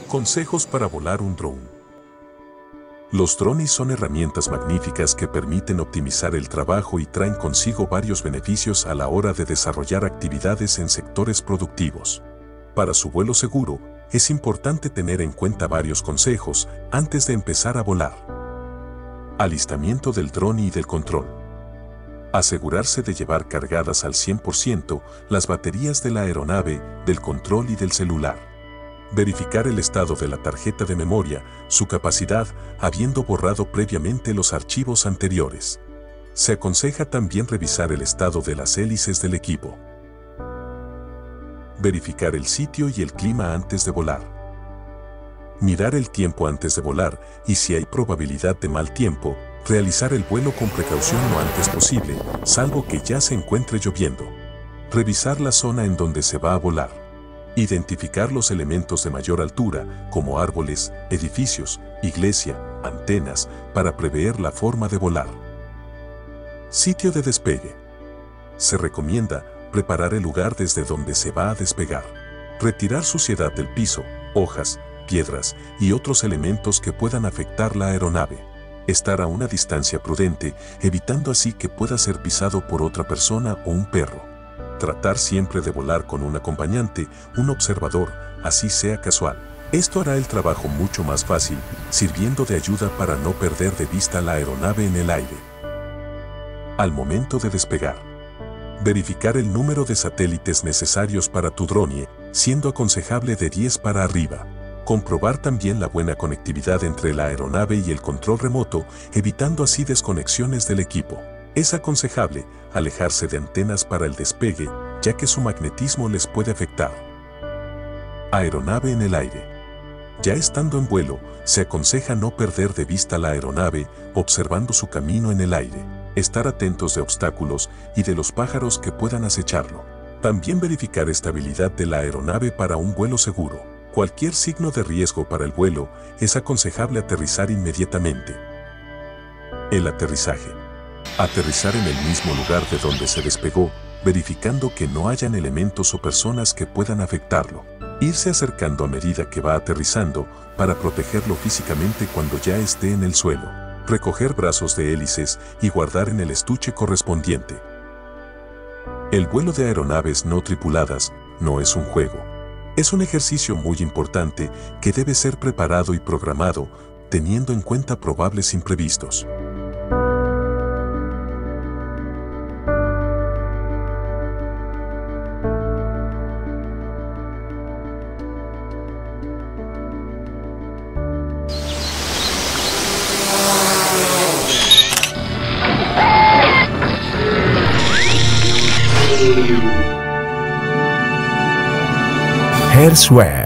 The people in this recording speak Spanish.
Consejos para volar un dron. Los drones son herramientas magníficas que permiten optimizar el trabajo y traen consigo varios beneficios a la hora de desarrollar actividades en sectores productivos. Para su vuelo seguro, es importante tener en cuenta varios consejos antes de empezar a volar. Alistamiento del dron y del control. Asegurarse de llevar cargadas al 100% las baterías de la aeronave, del control y del celular. Verificar el estado de la tarjeta de memoria, su capacidad, habiendo borrado previamente los archivos anteriores. Se aconseja también revisar el estado de las hélices del equipo. Verificar el sitio y el clima antes de volar. Mirar el tiempo antes de volar y si hay probabilidad de mal tiempo, realizar el vuelo con precaución lo antes posible, salvo que ya se encuentre lloviendo. Revisar la zona en donde se va a volar. Identificar los elementos de mayor altura, como árboles, edificios, iglesia, antenas, para prever la forma de volar. Sitio de despegue. Se recomienda preparar el lugar desde donde se va a despegar. Retirar suciedad del piso, hojas, piedras y otros elementos que puedan afectar la aeronave. Estar a una distancia prudente, evitando así que pueda ser pisado por otra persona o un perro. Tratar siempre de volar con un acompañante, un observador, así sea casual. Esto hará el trabajo mucho más fácil, sirviendo de ayuda para no perder de vista la aeronave en el aire. Al momento de despegar. Verificar el número de satélites necesarios para tu drone, siendo aconsejable de 10 para arriba. Comprobar también la buena conectividad entre la aeronave y el control remoto, evitando así desconexiones del equipo. Es aconsejable alejarse de antenas para el despegue, ya que su magnetismo les puede afectar. Aeronave en el aire. Ya estando en vuelo, se aconseja no perder de vista la aeronave, observando su camino en el aire, estar atentos de obstáculos y de los pájaros que puedan acecharlo. También verificar estabilidad de la aeronave para un vuelo seguro. Cualquier signo de riesgo para el vuelo, es aconsejable aterrizar inmediatamente. El aterrizaje. Aterrizar en el mismo lugar de donde se despegó, verificando que no hayan elementos o personas que puedan afectarlo. Irse acercando a medida que va aterrizando para protegerlo físicamente cuando ya esté en el suelo. Recoger brazos de hélices y guardar en el estuche correspondiente. El vuelo de aeronaves no tripuladas no es un juego. Es un ejercicio muy importante que debe ser preparado y programado, teniendo en cuenta probables imprevistos. Airsware